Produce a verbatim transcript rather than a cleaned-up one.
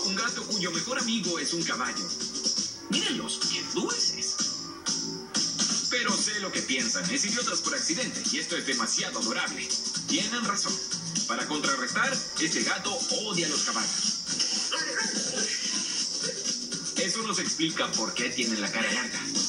un gato cuyo mejor amigo es un caballo. Mírenlos, qué dulces. Pero sé lo que piensan, es idiotas por accidente, y esto es demasiado adorable. Tienen razón. Para contrarrestar, este gato odia a los caballos. Eso nos explica por qué tienen la cara larga.